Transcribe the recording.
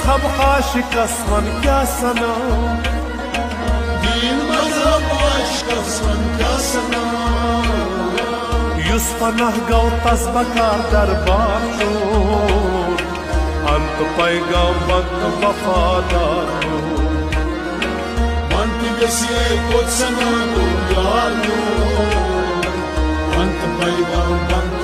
मजहब आशिकस वन क्या सना, दीन मजहब आशिकस वन क्या सना, युस पनाह गौ तस बकार दरबार चोर, अंत पैगंबर वफादार मंत गसिए कोत सना दुनिया नो, अंत पैगंबर